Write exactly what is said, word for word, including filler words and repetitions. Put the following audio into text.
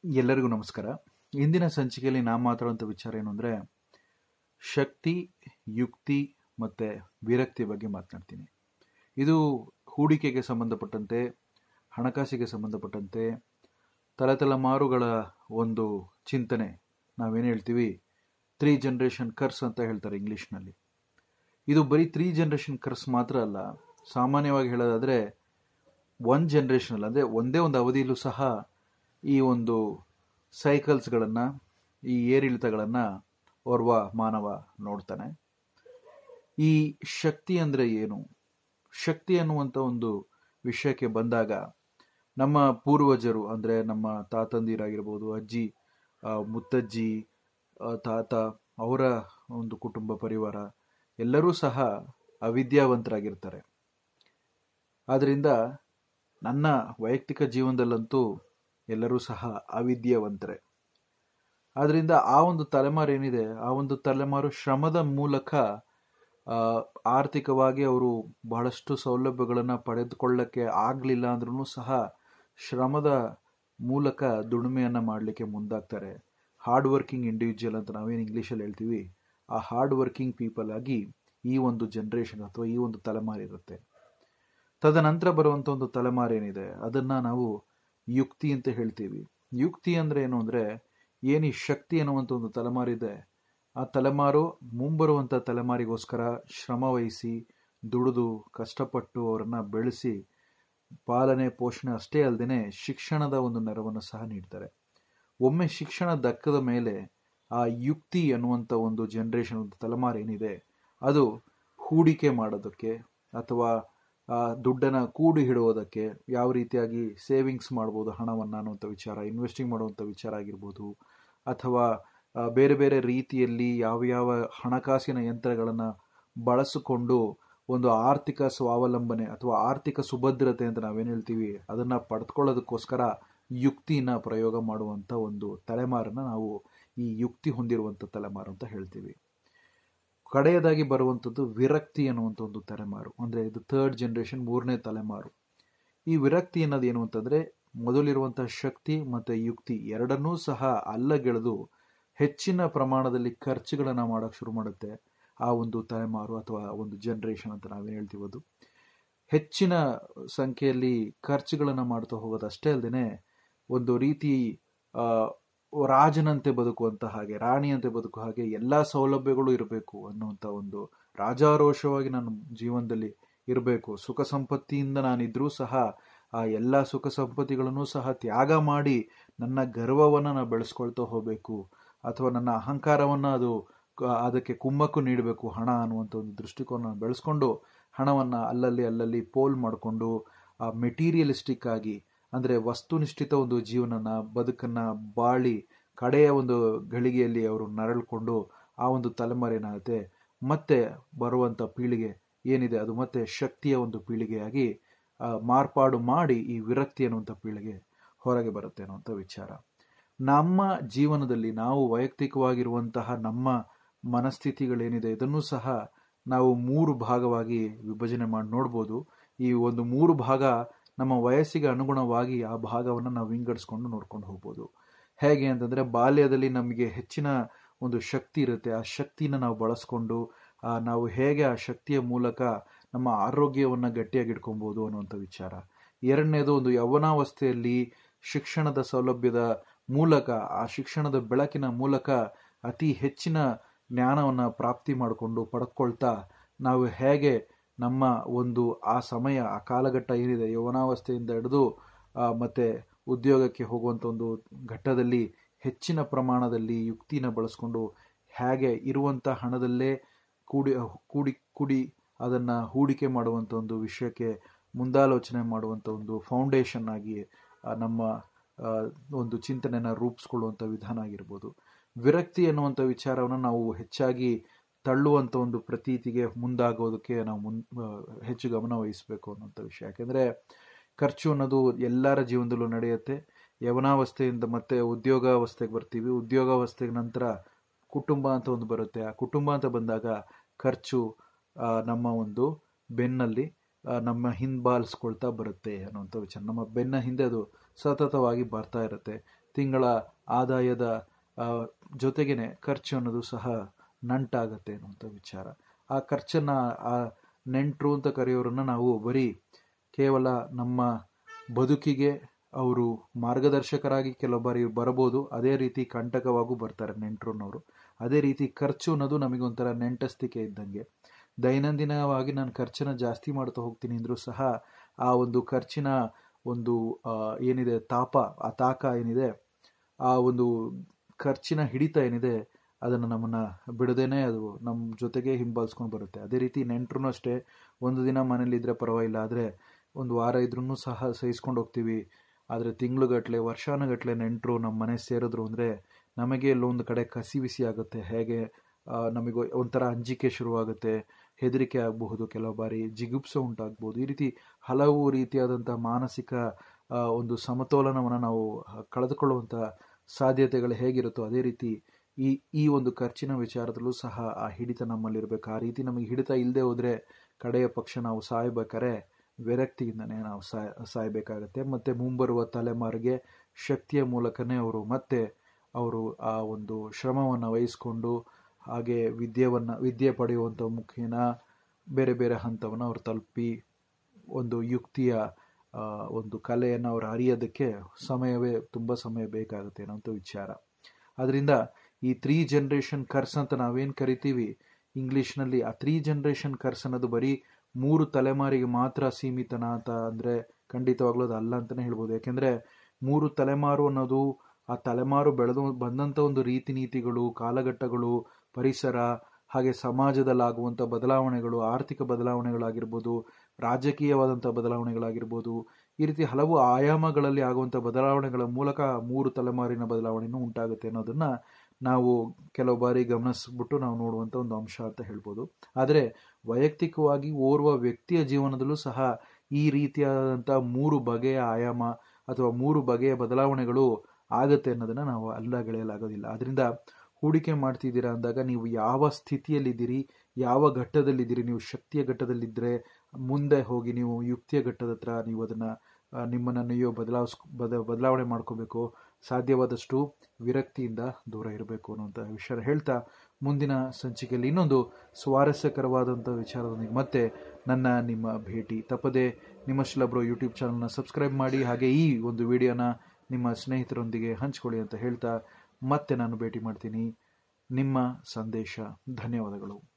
ಎಲ್ಲರಿಗೂ ನಮಸ್ಕಾರ. ಇಂದಿನ ಸಂಚಿಕೆಯಲ್ಲಿ ನಾನು ಮಾತಾಡುವಂಥ ವಿಚಾರ ಏನು ಅಂದರೆ ಶಕ್ತಿ, ಯುಕ್ತಿ ಮತ್ತು ವಿರಕ್ತಿ ಬಗ್ಗೆ ಮಾತನಾಡ್ತೀನಿ. ಇದು ಹೂಡಿಕೆಗೆ ಸಂಬಂಧಪಟ್ಟಂತೆ, ಹಣಕಾಸಿಗೆ ಸಂಬಂಧಪಟ್ಟಂತೆ, ತಲೆತಲೆಮಾರುಗಳ ಒಂದು ಚಿಂತನೆ. ನಾವೇನು ಹೇಳ್ತೀವಿ, ತ್ರೀ ಜನ್ರೇಷನ್ ಕರ್ಸ್ ಅಂತ ಹೇಳ್ತಾರೆ ಇಂಗ್ಲೀಷ್ನಲ್ಲಿ. ಇದು ಬರೀ ತ್ರೀ ಜನ್ರೇಷನ್ ಕರ್ಸ್ ಮಾತ್ರ ಅಲ್ಲ, ಸಾಮಾನ್ಯವಾಗಿ ಹೇಳೋದಾದರೆ ಒನ್ ಜನ್ರೇಷನಲ್ಲಿ ಅಂದರೆ ಒಂದೇ ಒಂದು ಅವಧಿಯಲ್ಲೂ ಸಹ ಈ ಒಂದು ಸೈಕಲ್ಸ್ಗಳನ್ನು, ಈ ಏರಿಳಿತಗಳನ್ನು ಓರ್ವ ಮಾನವ ನೋಡ್ತಾನೆ. ಈ ಶಕ್ತಿ ಅಂದರೆ ಏನು? ಶಕ್ತಿ ಅನ್ನುವಂಥ ಒಂದು ವಿಷಯಕ್ಕೆ ಬಂದಾಗ ನಮ್ಮ ಪೂರ್ವಜರು ಅಂದರೆ ನಮ್ಮ ತಾತಂದಿರಾಗಿರ್ಬೋದು, ಅಜ್ಜಿ, ಮುತ್ತಜ್ಜಿ, ತಾತ, ಅವರ ಒಂದು ಕುಟುಂಬ ಪರಿವಾರ ಎಲ್ಲರೂ ಸಹ ಅವಿದ್ಯಾವಂತರಾಗಿರ್ತಾರೆ. ಆದ್ದರಿಂದ ನನ್ನ ವೈಯಕ್ತಿಕ ಜೀವನದಲ್ಲಂತೂ ಎಲ್ಲರೂ ಸಹ ಅವಿದ್ಯಾವಂತರೇ. ಆದ್ದರಿಂದ ಆ ಒಂದು ತಲೆಮಾರು ಏನಿದೆ, ಆ ಒಂದು ತಲೆಮಾರು ಶ್ರಮದ ಮೂಲಕ ಆರ್ಥಿಕವಾಗಿ ಅವರು ಬಹಳಷ್ಟು ಸೌಲಭ್ಯಗಳನ್ನು ಪಡೆದುಕೊಳ್ಳಕ್ಕೆ ಆಗಲಿಲ್ಲ ಅಂದ್ರೂ ಸಹ ಶ್ರಮದ ಮೂಲಕ ದುಡಿಮೆಯನ್ನು ಮಾಡಲಿಕ್ಕೆ ಮುಂದಾಗ್ತಾರೆ. ಹಾರ್ಡ್ ವರ್ಕಿಂಗ್ ಇಂಡಿವಿಜುವಲ್ ಅಂತ ನಾವೇನು ಇಂಗ್ಲೀಷಲ್ಲಿ ಹೇಳ್ತೀವಿ, ಆ ಹಾರ್ಡ್ ವರ್ಕಿಂಗ್ ಪೀಪಲ್ ಆಗಿ ಈ ಒಂದು ಜನ್ರೇಷನ್ ಅಥವಾ ಈ ಒಂದು ತಲೆಮಾರು ಇರುತ್ತೆ. ತದನಂತರ ಬರುವಂಥ ಒಂದು ತಲೆಮಾರು ಏನಿದೆ ಅದನ್ನು ನಾವು ಯುಕ್ತಿ ಅಂತ ಹೇಳ್ತೀವಿ. ಯುಕ್ತಿ ಅಂದರೆ ಏನು ಅಂದರೆ, ಏನು ಈ ಶಕ್ತಿ ಅನ್ನುವಂಥ ಒಂದು ತಲೆಮಾರಿದೆ, ಆ ತಲೆಮಾರು ಮುಂಬರುವಂಥ ತಲೆಮಾರಿಗೋಸ್ಕರ ಶ್ರಮ ವಹಿಸಿ ದುಡಿದು ಕಷ್ಟಪಟ್ಟು ಅವರನ್ನು ಬೆಳೆಸಿ ಪಾಲನೆ ಪೋಷಣೆ ಅಷ್ಟೇ ಅಲ್ಲದೆ ಶಿಕ್ಷಣದ ಒಂದು ನೆರವನ್ನು ಸಹ ನೀಡ್ತಾರೆ. ಒಮ್ಮೆ ಶಿಕ್ಷಣ ದಕ್ಕದ ಮೇಲೆ ಆ ಯುಕ್ತಿ ಅನ್ನುವಂಥ ಒಂದು ಜನ್ರೇಷನ್, ಒಂದು ತಲೆಮಾರು ಏನಿದೆ ಅದು ಹೂಡಿಕೆ ಮಾಡೋದಕ್ಕೆ ಅಥವಾ ಆ ದುಡ್ಡನ್ನು ಕೂಡಿ ಇಡುವುದಕ್ಕೆ, ಯಾವ ರೀತಿಯಾಗಿ ಸೇವಿಂಗ್ಸ್ ಮಾಡ್ಬೋದು ಹಣವನ್ನು ಅನ್ನುವಂಥ ವಿಚಾರ, ಇನ್ವೆಸ್ಟಿಂಗ್ ಮಾಡುವಂಥ ವಿಚಾರ ಆಗಿರ್ಬೋದು, ಅಥವಾ ಬೇರೆ ಬೇರೆ ರೀತಿಯಲ್ಲಿ ಯಾವ ಯಾವ ಹಣಕಾಸಿನ ಯಂತ್ರಗಳನ್ನು ಬಳಸಿಕೊಂಡು ಒಂದು ಆರ್ಥಿಕ ಸ್ವಾವಲಂಬನೆ ಅಥವಾ ಆರ್ಥಿಕ ಸುಭದ್ರತೆ ಅಂತ ನಾವೇನು ಹೇಳ್ತೀವಿ ಅದನ್ನು ಪಡೆದುಕೊಳ್ಳೋದಕ್ಕೋಸ್ಕರ ಯುಕ್ತಿನ ಪ್ರಯೋಗ ಮಾಡುವಂಥ ಒಂದು ತಲೆಮಾರನ್ನು ನಾವು ಈ ಯುಕ್ತಿ ಹೊಂದಿರುವಂಥ ತಲೆಮಾರು ಅಂತ ಹೇಳ್ತೀವಿ. ಕಡೆಯದಾಗಿ ಬರುವಂಥದ್ದು ವಿರಕ್ತಿ ಅನ್ನುವಂಥ ಒಂದು ತಲೆಮಾರು, ಅಂದರೆ ಇದು ಥರ್ಡ್ ಜನ್ರೇಷನ್, ಮೂರನೇ ತಲೆಮಾರು. ಈ ವಿರಕ್ತಿ ಅನ್ನೋದು ಏನು ಅಂತಂದರೆ, ಮೊದಲಿರುವಂಥ ಶಕ್ತಿ ಮತ್ತು ಯುಕ್ತಿ ಎರಡನ್ನೂ ಸಹ ಅಲ್ಲಗೆಳೆದು ಹೆಚ್ಚಿನ ಪ್ರಮಾಣದಲ್ಲಿ ಖರ್ಚುಗಳನ್ನು ಮಾಡೋಕ್ಕೆ ಶುರು ಮಾಡುತ್ತೆ ಆ ಒಂದು ತಲೆಮಾರು ಅಥವಾ ಒಂದು ಜನ್ರೇಷನ್ ಅಂತ ನಾವೇನು ಹೇಳ್ತೀವದು. ಹೆಚ್ಚಿನ ಸಂಖ್ಯೆಯಲ್ಲಿ ಖರ್ಚುಗಳನ್ನು ಮಾಡ್ತಾ ಹೋಗೋದು ಅಷ್ಟೇ ಅಲ್ಲದೆ ಒಂದು ರೀತಿ ರಾಜನಂತೆ ಬದುಕುವಂಥ ಹಾಗೆ, ರಾಣಿಯಂತೆ ಬದುಕುವ ಹಾಗೆ ಎಲ್ಲ ಸೌಲಭ್ಯಗಳು ಇರಬೇಕು ಅನ್ನುವಂಥ ಒಂದು ರಾಜಾರೋಷವಾಗಿ ನಾನು ಜೀವನದಲ್ಲಿ ಇರಬೇಕು, ಸುಖ ಸಂಪತ್ತಿಯಿಂದ ನಾನಿದ್ರೂ ಸಹ ಆ ಎಲ್ಲ ಸುಖ ಸಂಪತ್ತಿಗಳನ್ನು ಸಹ ತ್ಯಾಗ ಮಾಡಿ ನನ್ನ ಗರ್ವವನ್ನು ನಾನು ಬೆಳೆಸ್ಕೊಳ್ತಾ ಹೋಗಬೇಕು, ಅಥವಾ ನನ್ನ ಅಹಂಕಾರವನ್ನು ಅದು ಅದಕ್ಕೆ ಕುಮ್ಮಕ್ಕು ನೀಡಬೇಕು ಹಣ ಅನ್ನುವಂಥ ಒಂದು ದೃಷ್ಟಿಕೋನ ಬೆಳೆಸ್ಕೊಂಡು ಹಣವನ್ನು ಅಲ್ಲಲ್ಲಿ ಅಲ್ಲಲ್ಲಿ ಪೋಲ್ ಮಾಡಿಕೊಂಡು ಆ ಮೆಟೀರಿಯಲಿಸ್ಟಿಕ್ ಆಗಿ, ಅಂದರೆ ವಸ್ತುನಿಷ್ಠಿತ ಒಂದು ಜೀವನನ ಬದುಕನ್ನು ಬಾಳಿ ಕಡೆಯ ಒಂದು ಗಳಿಗೆಯಲ್ಲಿ ಅವರು ನರಳ್ಕೊಂಡು ಆ ಒಂದು ತಲೆಮಾರು ಏನಾಗುತ್ತೆ ಮತ್ತೆ ಬರುವಂಥ ಪೀಳಿಗೆ ಏನಿದೆ ಅದು ಮತ್ತೆ ಶಕ್ತಿಯ ಒಂದು ಪೀಳಿಗೆಯಾಗಿ ಮಾರ್ಪಾಡು ಮಾಡಿ ಈ ವಿರಕ್ತಿ ಅನ್ನುವಂಥ ಪೀಳಿಗೆ ಹೊರಗೆ ಬರುತ್ತೆ ಅನ್ನುವಂಥ ವಿಚಾರ. ನಮ್ಮ ಜೀವನದಲ್ಲಿ ನಾವು ವೈಯಕ್ತಿಕವಾಗಿರುವಂತಹ ನಮ್ಮ ಮನಸ್ಥಿತಿಗಳೇನಿದೆ ಇದನ್ನು ಸಹ ನಾವು ಮೂರು ಭಾಗವಾಗಿ ವಿಭಜನೆ ಮಾಡಿ ನೋಡ್ಬೋದು. ಈ ಒಂದು ಮೂರು ಭಾಗ ನಮ್ಮ ವಯಸ್ಸಿಗೆ ಅನುಗುಣವಾಗಿ ಆ ಭಾಗವನ್ನು ನಾವು ವಿಂಗಡಿಸ್ಕೊಂಡು ನೋಡ್ಕೊಂಡು ಹೋಗ್ಬೋದು. ಹೇಗೆ ಅಂತಂದರೆ, ಬಾಲ್ಯದಲ್ಲಿ ನಮಗೆ ಹೆಚ್ಚಿನ ಒಂದು ಶಕ್ತಿ ಇರುತ್ತೆ, ಆ ಶಕ್ತಿನ ನಾವು ಬಳಸ್ಕೊಂಡು ನಾವು ಹೇಗೆ ಆ ಶಕ್ತಿಯ ಮೂಲಕ ನಮ್ಮ ಆರೋಗ್ಯವನ್ನು ಗಟ್ಟಿಯಾಗಿ ಇಟ್ಕೊಬೋದು ಅನ್ನುವಂಥ ವಿಚಾರ. ಎರಡನೇದು, ಒಂದು ಯೌವನಾವಸ್ಥೆಯಲ್ಲಿ ಶಿಕ್ಷಣದ ಸೌಲಭ್ಯದ ಮೂಲಕ, ಆ ಶಿಕ್ಷಣದ ಬೆಳಕಿನ ಮೂಲಕ ಅತಿ ಹೆಚ್ಚಿನ ಜ್ಞಾನವನ್ನು ಪ್ರಾಪ್ತಿ ಮಾಡಿಕೊಂಡು ಪಡ್ಕೊಳ್ತಾ ನಾವು ಹೇಗೆ ನಮ್ಮ ಒಂದು ಆ ಸಮಯ, ಆ ಕಾಲಘಟ್ಟ ಏನಿದೆ ಯೌವನಾವಸ್ಥೆಯಿಂದ ಹಿಡಿದು ಮತ್ತು ಉದ್ಯೋಗಕ್ಕೆ ಹೋಗುವಂಥ ಒಂದು ಘಟ್ಟದಲ್ಲಿ ಹೆಚ್ಚಿನ ಪ್ರಮಾಣದಲ್ಲಿ ಯುಕ್ತಿನ ಬಳಸ್ಕೊಂಡು ಹೇಗೆ ಇರುವಂಥ ಹಣದಲ್ಲೇ ಕೂಡಿ ಕೂಡಿ ಕೂಡಿ ಅದನ್ನು ಹೂಡಿಕೆ ಮಾಡುವಂಥ ಒಂದು ವಿಷಯಕ್ಕೆ ಮುಂದಾಲೋಚನೆ ಮಾಡುವಂಥ ಒಂದು ಫೌಂಡೇಶನ್ ಆಗಿ ನಮ್ಮ ಒಂದು ಚಿಂತನೆಯನ್ನು ರೂಪಿಸ್ಕೊಳ್ಳುವಂಥ ವಿಧಾನ ಆಗಿರ್ಬೋದು. ವಿರಕ್ತಿ ಅನ್ನುವಂಥ ವಿಚಾರವನ್ನು ನಾವು ಹೆಚ್ಚಾಗಿ ತಳ್ಳುವಂಥ ಒಂದು ಪ್ರತೀತಿಗೆ ಮುಂದಾಗೋದಕ್ಕೆ ನಾವು ಮುನ್ ಹೆಚ್ಚು ಗಮನ ವಹಿಸಬೇಕು ಅನ್ನೋಂಥ ವಿಷಯ. ಯಾಕೆಂದರೆ ಖರ್ಚು ಅನ್ನೋದು ಎಲ್ಲರ ಜೀವನದಲ್ಲೂ ನಡೆಯುತ್ತೆ. ಯೌವನಾವಸ್ಥೆಯಿಂದ ಮತ್ತೆ ಉದ್ಯೋಗಾವಸ್ಥೆಗೆ ಬರ್ತೀವಿ, ಉದ್ಯೋಗಾವಸ್ಥೆಗೆ ನಂತರ ಕುಟುಂಬ ಅಂತ ಒಂದು ಬರುತ್ತೆ. ಆ ಕುಟುಂಬ ಅಂತ ಬಂದಾಗ ಖರ್ಚು ನಮ್ಮ ಒಂದು ಬೆನ್ನಲ್ಲಿ ನಮ್ಮ ಹಿಂಬಾಲಿಸ್ಕೊಳ್ತಾ ಬರುತ್ತೆ ಅನ್ನುವಂಥ ವಿಚಾರ. ನಮ್ಮ ಬೆನ್ನ ಹಿಂದೆ ಅದು ಸತತವಾಗಿ ಬರ್ತಾ ಇರುತ್ತೆ. ತಿಂಗಳ ಆದಾಯದ ಜೊತೆಗೇನೆ ಖರ್ಚು ಅನ್ನೋದು ಸಹ ನಂಟಾಗತ್ತೆ ಅನ್ನುವಂಥ ವಿಚಾರ. ಆ ಖರ್ಚನ್ನ, ಆ ನೆಂಟರು ಅಂತ ಕರೆಯೋರನ್ನ ನಾವು ಬರೀ ಕೇವಲ ನಮ್ಮ ಬದುಕಿಗೆ ಅವರು ಮಾರ್ಗದರ್ಶಕರಾಗಿ ಕೆಲವು ಬಾರಿ ಬರಬಹುದು, ಅದೇ ರೀತಿ ಕಂಟಕವಾಗೂ ಬರ್ತಾರೆ ನೆಂಟರುನವರು. ಅದೇ ರೀತಿ ಖರ್ಚು ಅನ್ನೋದು ನಮಗೊಂಥರ ನೆಂಟಸ್ತಿಕೆ ಇದ್ದಂಗೆ. ದೈನಂದಿನವಾಗಿ ನಾನು ಖರ್ಚನ್ನ ಜಾಸ್ತಿ ಮಾಡ್ತಾ ಹೋಗ್ತೀನಿ ಅಂದರೂ ಸಹ ಆ ಒಂದು ಖರ್ಚಿನ ಒಂದು ಏನಿದೆ ತಾಪ, ಆ ತಾಕ ಏನಿದೆ, ಆ ಒಂದು ಖರ್ಚಿನ ಹಿಡಿತ ಏನಿದೆ, ಅದನ್ನು ನಮ್ಮನ್ನು ಬಿಡದೇನೆ ಅದು ನಮ್ಮ ಜೊತೆಗೆ ಹಿಂಬಾಲಿಸ್ಕೊಂಡು ಬರುತ್ತೆ. ಅದೇ ರೀತಿ ನೆಂಟರು ಅಷ್ಟೇ, ಒಂದು ದಿನ ಮನೇಲಿದ್ದರೆ ಪರವಾಗಿಲ್ಲ, ಆದರೆ ಒಂದು ವಾರ ಇದ್ರೂ ಸಹ ಸಹಿಸ್ಕೊಂಡು ಹೋಗ್ತೀವಿ. ಆದರೆ ತಿಂಗಳುಗಟ್ಟಲೆ ವರ್ಷಾನುಗಟ್ಟಲೆ ನೆಂಟರು ನಮ್ಮ ಮನೆ ಸೇರಿದ್ರು ಅಂದರೆ ನಮಗೆ ಎಲ್ಲೊಂದು ಕಡೆ ಕಸಿ ಬಿಸಿ ಆಗುತ್ತೆ. ಹೇಗೆ ನಮಗೆ ಒಂಥರ ಅಂಜಿಕೆ ಶುರುವಾಗುತ್ತೆ, ಹೆದರಿಕೆ ಆಗಬಹುದು, ಕೆಲವು ಬಾರಿ ಜಿಗುಪ್ಸೆ ಉಂಟಾಗ್ಬೋದು. ಈ ರೀತಿ ಹಲವು ರೀತಿಯಾದಂಥ ಮಾನಸಿಕ ಒಂದು ಸಮತೋಲನವನ್ನು ನಾವು ಕಳೆದುಕೊಳ್ಳುವಂಥ ಸಾಧ್ಯತೆಗಳು ಹೇಗಿರುತ್ತೋ ಅದೇ ರೀತಿ ಈ ಈ ಒಂದು ಖರ್ಚಿನ ವಿಚಾರದಲ್ಲೂ ಸಹ ಆ ಹಿಡಿತ ನಮ್ಮಲ್ಲಿರಬೇಕು. ಆ ರೀತಿ ನಮಗೆ ಹಿಡಿತ ಇಲ್ಲದೆ ಹೋದರೆ ಕಡೆಯ ಪಕ್ಷ ನಾವು ಸಾಯಬೇಕಾದ್ರೆ ವಿರಕ್ತಿಯಿಂದನೇ ನಾವು ಸಾಯ್ ಸಾಯಬೇಕಾಗತ್ತೆ. ಮತ್ತು ಮುಂಬರುವ ತಲೆಮಾರಿಗೆ ಶಕ್ತಿಯ ಮೂಲಕನೇ ಅವರು ಮತ್ತೆ ಅವರು ಆ ಒಂದು ಶ್ರಮವನ್ನು ವಹಿಸ್ಕೊಂಡು ಹಾಗೆ ವಿದ್ಯೆಯನ್ನು ವಿದ್ಯೆ ಪಡೆಯುವಂಥ ಮುಖೇನ ಬೇರೆ ಬೇರೆ ಹಂತವನ್ನು ಅವರು ತಲುಪಿ ಒಂದು ಯುಕ್ತಿಯ ಒಂದು ಕಲೆಯನ್ನು ಅವರು ಅರಿಯೋದಕ್ಕೆ ಸಮಯವೇ ತುಂಬ ಸಮಯ ಬೇಕಾಗುತ್ತೆ ಅನ್ನೋಂಥ ವಿಚಾರ. ಅದರಿಂದ ಈ ತ್ರೀ ಜನ್ರೇಷನ್ ಕರ್ಸ್ ಅಂತ ನಾವೇನು ಕರಿತೀವಿ ಇಂಗ್ಲೀಷ್ನಲ್ಲಿ, ಆ ತ್ರೀ ಜನ್ರೇಷನ್ ಕರ್ಸ್ ಅನ್ನೋದು ಬರೀ ಮೂರು ತಲೆಮಾರಿಗೆ ಮಾತ್ರ ಸೀಮಿತನ ಅಂತ ಅಂದರೆ ಖಂಡಿತವಾಗ್ಲೂ ಅದು ಅಲ್ಲ ಅಂತಲೇ ಹೇಳ್ಬೋದು. ಯಾಕೆಂದರೆ ಮೂರು ತಲೆಮಾರು ಅನ್ನೋದು ಆ ತಲೆಮಾರು ಬೆಳೆದು ಬಂದಂಥ ಒಂದು ರೀತಿ ನೀತಿಗಳು, ಕಾಲಘಟ್ಟಗಳು, ಪರಿಸರ, ಹಾಗೆ ಸಮಾಜದಲ್ಲಾಗುವಂಥ ಬದಲಾವಣೆಗಳು, ಆರ್ಥಿಕ ಬದಲಾವಣೆಗಳಾಗಿರ್ಬೋದು, ರಾಜಕೀಯವಾದಂಥ ಬದಲಾವಣೆಗಳಾಗಿರ್ಬೋದು, ಈ ರೀತಿ ಹಲವು ಆಯಾಮಗಳಲ್ಲಿ ಆಗುವಂಥ ಬದಲಾವಣೆಗಳ ಮೂಲಕ ಮೂರು ತಲೆಮಾರಿನ ಬದಲಾವಣೆಯೂ ಉಂಟಾಗುತ್ತೆ ಅನ್ನೋದನ್ನು ನಾವು ಕೆಲವು ಬಾರಿ ಗಮನಿಸ್ಬಿಟ್ಟು ನಾವು ನೋಡುವಂಥ ಒಂದು ಅಂಶ ಅಂತ ಹೇಳ್ಬೋದು. ಆದರೆ ವೈಯಕ್ತಿಕವಾಗಿ ಓರ್ವ ವ್ಯಕ್ತಿಯ ಜೀವನದಲ್ಲೂ ಸಹ ಈ ರೀತಿಯಾದಂಥ ಮೂರು ಬಗೆಯ ಆಯಾಮ ಅಥವಾ ಮೂರು ಬಗೆಯ ಬದಲಾವಣೆಗಳು ಆಗುತ್ತೆ ಅನ್ನೋದನ್ನು ನಾವು ಅಲ್ಲಗಳೆಯಲಾಗೋದಿಲ್ಲ. ಆದ್ದರಿಂದ ಹೂಡಿಕೆ ಮಾಡ್ತಿದ್ದೀರಾ ಅಂದಾಗ ನೀವು ಯಾವ ಸ್ಥಿತಿಯಲ್ಲಿದ್ದೀರಿ, ಯಾವ ಘಟ್ಟದಲ್ಲಿದ್ದೀರಿ, ನೀವು ಶಕ್ತಿಯ ಘಟ್ಟದಲ್ಲಿದ್ದರೆ ಮುಂದೆ ಹೋಗಿ ನೀವು ಯುಕ್ತಿಯ ಘಟ್ಟದ ಹತ್ರ ನೀವು ಅದನ್ನು ನಿಮ್ಮನ್ನು ನೀವು ಬದಲಾಯಿಸ್ ಬದ ಬದಲಾವಣೆ ಮಾಡ್ಕೋಬೇಕು. ಸಾಧ್ಯವಾದಷ್ಟು ವಿರಕ್ತಿಯಿಂದ ದೂರ ಇರಬೇಕು ಅನ್ನೋಂಥ ವಿಷಯ ಹೇಳ್ತಾ ಮುಂದಿನ ಸಂಚಿಕೆಯಲ್ಲಿ ಇನ್ನೊಂದು ಸ್ವಾರಸ್ಯಕರವಾದಂಥ ವಿಚಾರದೊಂದಿಗೆ ಮತ್ತೆ ನನ್ನ ನಿಮ್ಮ ಭೇಟಿ. ತಪ್ಪದೆ ನಿಮ್ಮ ಶಿಲಬ್ರೋ ಯೂಟ್ಯೂಬ್ ಚಾನಲ್ನ ಸಬ್ಸ್ಕ್ರೈಬ್ ಮಾಡಿ, ಹಾಗೆ ಈ ಒಂದು ವಿಡಿಯೋನ ನಿಮ್ಮ ಸ್ನೇಹಿತರೊಂದಿಗೆ ಹಂಚ್ಕೊಳ್ಳಿ ಅಂತ ಹೇಳ್ತಾ ಮತ್ತೆ ನಾನು ಭೇಟಿ ಮಾಡ್ತೀನಿ. ನಿಮ್ಮ ಸಂದೇಶ. ಧನ್ಯವಾದಗಳು.